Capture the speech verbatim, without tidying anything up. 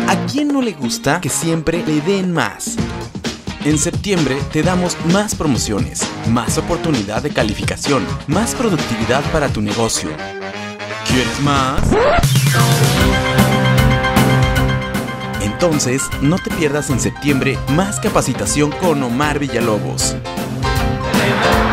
¿A quién no le gusta que siempre le den más? En septiembre te damos más promociones, más oportunidad de calificación, más productividad para tu negocio. ¿Quieres más? Entonces, no te pierdas en septiembre más capacitación con Omar Villalobos.